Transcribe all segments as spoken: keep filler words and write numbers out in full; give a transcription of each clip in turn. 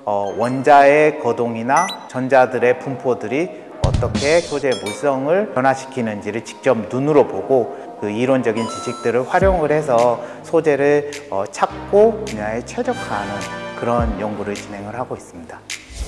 어, 원자의 거동이나 전자들의 분포들이 어떻게 소재의 물성을 변화시키는지를 직접 눈으로 보고 그 이론적인 지식들을 활용을 해서 소재를 어, 찾고 분야에 최적화하는 그런 연구를 진행을 하고 있습니다.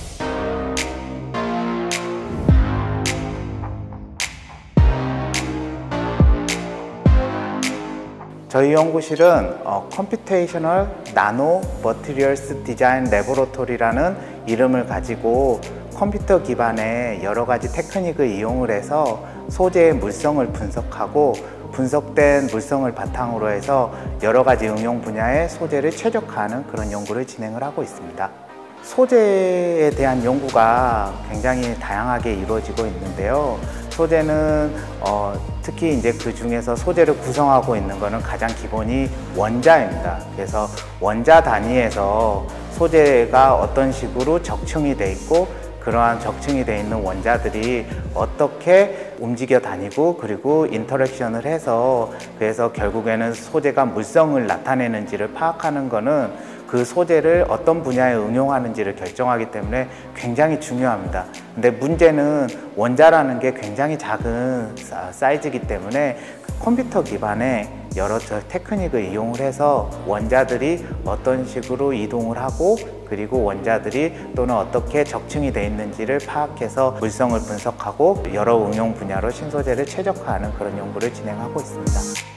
저희 연구실은 어, 컴퓨테이셔널 나노 머티리얼스 디자인 레보러토리라는 이름을 가지고 컴퓨터 기반의 여러 가지 테크닉을 이용을 해서 소재의 물성을 분석하고 분석된 물성을 바탕으로 해서 여러 가지 응용 분야의 소재를 최적화하는 그런 연구를 진행을 하고 있습니다. 소재에 대한 연구가 굉장히 다양하게 이루어지고 있는데요. 소재는 어, 특히 이제 그 중에서 소재를 구성하고 있는 것은 가장 기본이 원자입니다. 그래서 원자 단위에서 소재가 어떤 식으로 적층이 돼 있고 그러한 적층이 돼 있는 원자들이 어떻게 움직여 다니고 그리고 인터랙션을 해서 그래서 결국에는 소재가 물성을 나타내는지를 파악하는 것은 그 소재를 어떤 분야에 응용하는지를 결정하기 때문에 굉장히 중요합니다. 근데 문제는 원자라는 게 굉장히 작은 사이즈이기 때문에 컴퓨터 기반의 여러 테크닉을 이용을 해서 원자들이 어떤 식으로 이동을 하고 그리고 원자들이 또는 어떻게 적층이 되어 있는지를 파악해서 물성을 분석하고 여러 응용 분야로 신소재를 최적화하는 그런 연구를 진행하고 있습니다.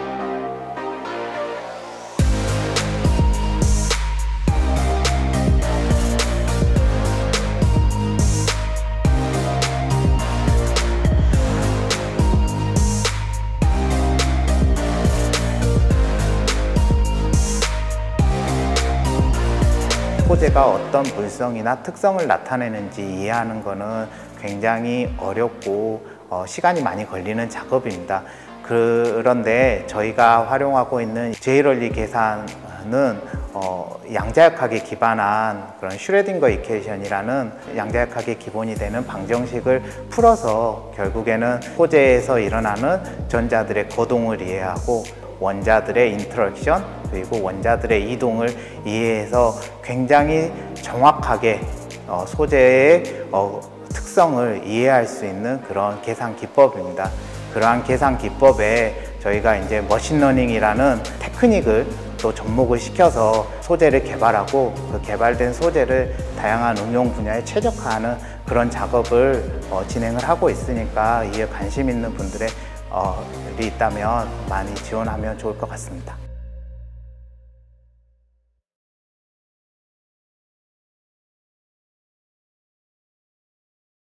소재가 어떤 물성이나 특성을 나타내는지 이해하는 것은 굉장히 어렵고 어, 시간이 많이 걸리는 작업입니다. 그런데 저희가 활용하고 있는 제이럴리 계산은 어, 양자역학에 기반한 그런 슈레딩거 이퀘이션이라는 양자역학의 기본이 되는 방정식을 풀어서 결국에는 소재에서 일어나는 전자들의 거동을 이해하고 원자들의 인터랙션 그리고 원자들의 이동을 이해해서 굉장히 정확하게 어, 소재의 어, 특성을 이해할 수 있는 그런 계산 기법입니다. 그러한 계산 기법에 저희가 이제 머신러닝이라는 테크닉을 또 접목을 시켜서 소재를 개발하고 그 개발된 소재를 다양한 응용 분야에 최적화하는 그런 작업을 어, 진행을 하고 있으니까 이에 관심 있는 분들의 어, 이 있다면 많이 지원하면 좋을 것 같습니다.